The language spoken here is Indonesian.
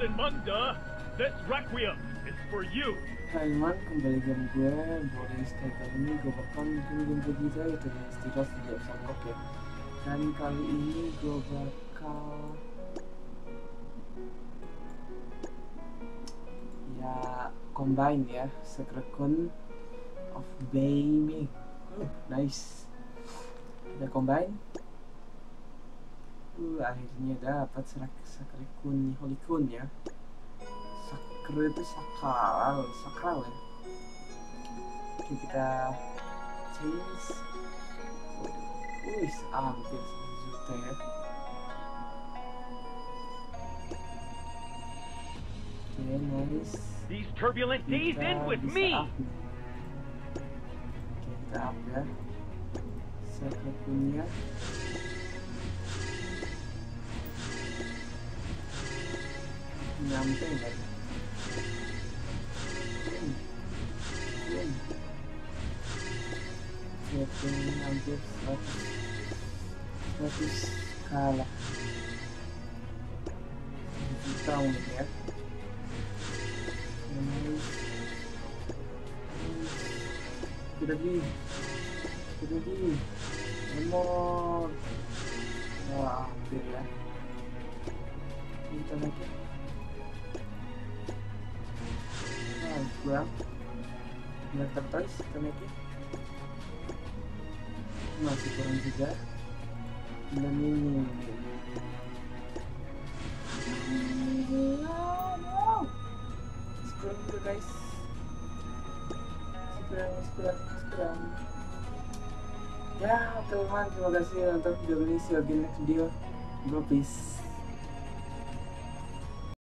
Munda, this requiem is for you. Hai teman, kembali game gue. Boris. Kali ini gue bakal bikin game begitu ya, dengan istilah sejak songkok ya. Dan kali ini gue bakal combine ya, Sekrekun of Baby. Nice. Kita combine. Akhirnya dapat Sekrekun Holikun ya. Sakral itu sakral ya. Oke, kita change. Wih, hampir 1 juta ya. Oke, nice. These turbulent days end with me. Oke, kita up ya. Sekrekunnya. Nyampe nggak ya? Setting hampir 100 kalah. Juta mungkin ya. Kita di nomor hampir ya. Kita lagi. Kurang terus kita naiki masih kurang juga. Dan ini kurang juga guys, kurang ya teman. Terima kasih untuk video ini. See you again next video bro, peace.